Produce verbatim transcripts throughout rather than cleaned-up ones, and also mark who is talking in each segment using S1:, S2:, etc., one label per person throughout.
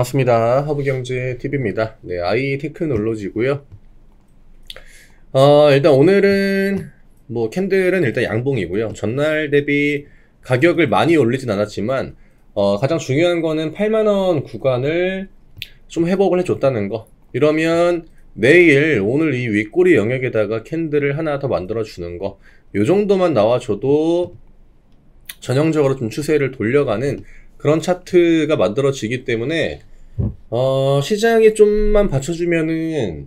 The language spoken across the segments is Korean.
S1: 반갑습니다. 허브경제티비입니다. 네, 아이테크놀로지고요. 어, 일단 오늘은 뭐 캔들은 일단 양봉이고요. 전날 대비 가격을 많이 올리진 않았지만 어, 가장 중요한 거는 팔만 원 구간을 좀 회복을 해줬다는 거. 이러면 내일 오늘 이 윗꼬리 영역에다가 캔들을 하나 더 만들어 주는 거, 요 정도만 나와줘도 전형적으로 좀 추세를 돌려가는 그런 차트가 만들어지기 때문에 어, 시장이 좀만 받쳐주면은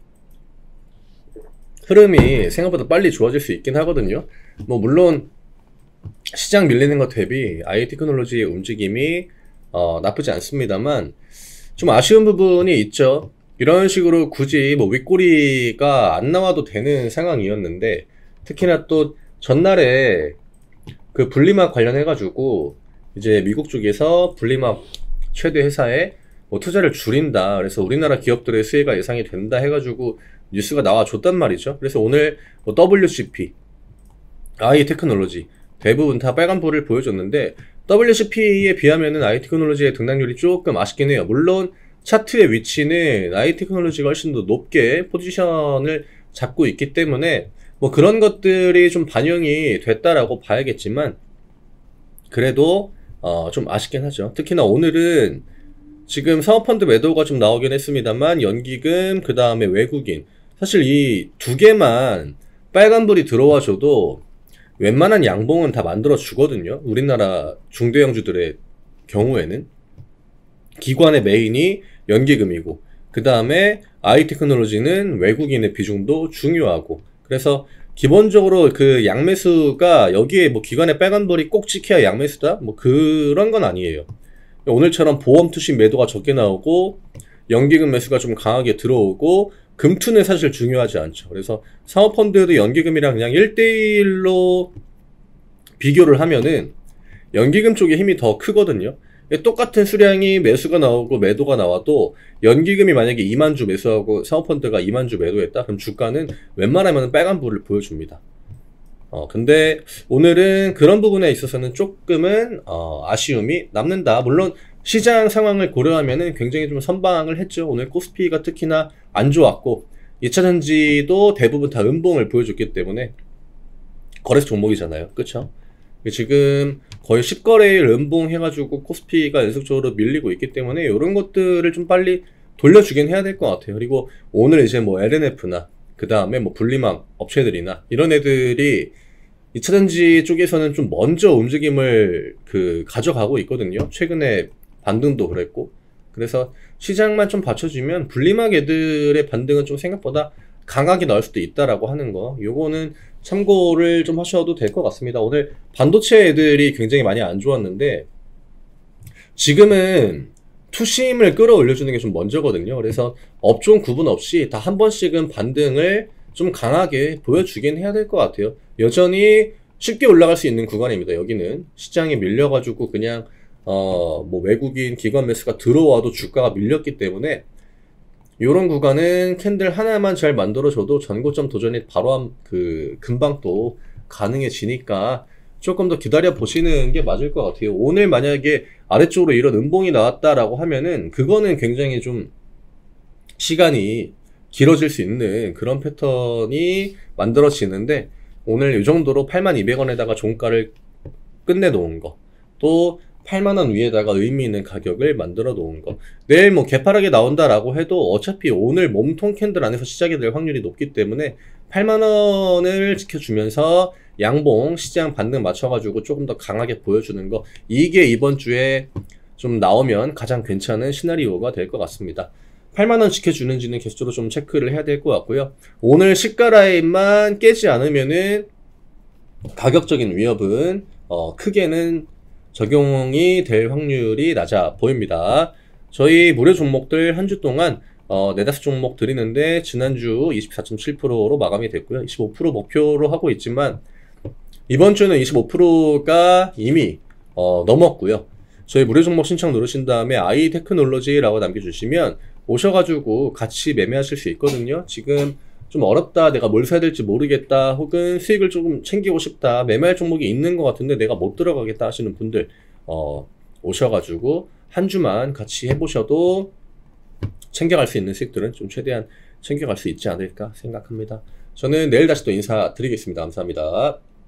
S1: 흐름이 생각보다 빨리 좋아질 수 있긴 하거든요. 뭐 물론 시장 밀리는 것 대비 아이테크놀로지의 움직임이 어, 나쁘지 않습니다만 좀 아쉬운 부분이 있죠. 이런 식으로 굳이 뭐 윗꼬리가 안 나와도 되는 상황이었는데, 특히나 또 전날에 그 분리막 관련해 가지고 이제 미국 쪽에서 분리막 최대 회사에 뭐 투자를 줄인다, 그래서 우리나라 기업들의 수혜가 예상이 된다 해가지고 뉴스가 나와줬단 말이죠. 그래서 오늘 뭐 더블유씨피, 아이테크놀로지 대부분 다 빨간불을 보여줬는데, 더블유씨피에 비하면은 아이테크놀로지의 등락률이 조금 아쉽긴 해요. 물론 차트의 위치는 아이테크놀로지가 훨씬 더 높게 포지션을 잡고 있기 때문에 뭐 그런 것들이 좀 반영이 됐다라고 봐야겠지만, 그래도 어, 좀 아쉽긴 하죠. 특히나 오늘은 지금 사모펀드 매도가 좀 나오긴 했습니다만 연기금, 그 다음에 외국인, 사실 이 두 개만 빨간불이 들어와줘도 웬만한 양봉은 다 만들어 주거든요. 우리나라 중대형주들의 경우에는 기관의 메인이 연기금이고, 그 다음에 아이테크놀로지는 외국인의 비중도 중요하고, 그래서 기본적으로 그 양매수가 여기에 뭐 기관의 빨간불이 꼭 찍혀야 양매수다? 뭐 그런 건 아니에요. 오늘처럼 보험 투신 매도가 적게 나오고 연기금 매수가 좀 강하게 들어오고 금투는 사실 중요하지 않죠. 그래서 사모펀드도 연기금이랑 그냥 일 대일로 비교를 하면은 연기금 쪽의 힘이 더 크거든요. 똑같은 수량이 매수가 나오고 매도가 나와도 연기금이 만약에 이만 주 매수하고 사모펀드가 이만 주 매도했다? 그럼 주가는 웬만하면 빨간불을 보여줍니다. 어, 근데 오늘은 그런 부분에 있어서는 조금은 어, 아쉬움이 남는다. 물론 시장 상황을 고려하면은 굉장히 좀 선방을 했죠. 오늘 코스피가 특히나 안 좋았고 이차전지도 대부분 다 음봉을 보여줬기 때문에 거래소 종목이잖아요. 그쵸? 지금 거의 십 거래일 음봉 해가지고 코스피가 연속적으로 밀리고 있기 때문에 이런 것들을 좀 빨리 돌려주긴 해야 될 것 같아요. 그리고 오늘 이제 뭐 엘엔에프나 그 다음에 뭐 분리막 업체들이나 이런 애들이 이차전지 쪽에서는 좀 먼저 움직임을 그 가져가고 있거든요. 최근에 반등도 그랬고, 그래서 시장만 좀 받쳐주면 분리막 애들의 반등은 좀 생각보다 강하게 나올 수도 있다라고 하는 거, 요거는 참고를 좀 하셔도 될 것 같습니다. 오늘 반도체 애들이 굉장히 많이 안 좋았는데 지금은 투심을 끌어올려주는 게 좀 먼저거든요. 그래서 업종 구분 없이 다 한 번씩은 반등을 좀 강하게 보여주긴 해야 될 것 같아요. 여전히 쉽게 올라갈 수 있는 구간입니다. 여기는 시장에 밀려가지고 그냥 어 뭐 외국인 기관 매수가 들어와도 주가가 밀렸기 때문에 요런 구간은 캔들 하나만 잘 만들어줘도 전고점 도전이 바로 한 그 금방 또 가능해지니까 조금 더 기다려 보시는 게 맞을 것 같아요. 오늘 만약에 아래쪽으로 이런 음봉이 나왔다라고 하면은 그거는 굉장히 좀 시간이 길어질 수 있는 그런 패턴이 만들어지는데, 오늘 이 정도로 팔만 이백 원에다가 종가를 끝내 놓은 거, 또 팔만 원 위에다가 의미 있는 가격을 만들어 놓은 거, 내일 뭐 개파락이 나온다라고 해도 어차피 오늘 몸통 캔들 안에서 시작이 될 확률이 높기 때문에 팔만 원을 지켜주면서 양봉 시장 반등 맞춰가지고 조금 더 강하게 보여주는 거, 이게 이번 주에 좀 나오면 가장 괜찮은 시나리오가 될 것 같습니다. 팔만 원 지켜주는지는 계속적으로 좀 체크를 해야 될 것 같고요. 오늘 시가 라인만 깨지 않으면은 가격적인 위협은 어, 크게는 적용이 될 확률이 낮아 보입니다. 저희 무료 종목들 한 주 동안 어, 네다섯 종목 드리는데 지난주 이십사 점 칠 퍼센트로 마감이 됐고요. 이십오 퍼센트 목표로 하고 있지만 이번 주는 이십오 퍼센트가 이미 어, 넘었고요. 저희 무료 종목 신청 누르신 다음에 아이테크놀로지라고 남겨주시면 오셔가지고 같이 매매하실 수 있거든요. 지금 좀 어렵다, 내가 뭘 사야 될지 모르겠다, 혹은 수익을 조금 챙기고 싶다, 매매할 종목이 있는 것 같은데 내가 못 들어가겠다 하시는 분들 어, 오셔가지고 한 주만 같이 해보셔도 챙겨갈 수 있는 수익들은 좀 최대한 챙겨갈 수 있지 않을까 생각합니다. 저는 내일 다시 또 인사드리겠습니다. 감사합니다.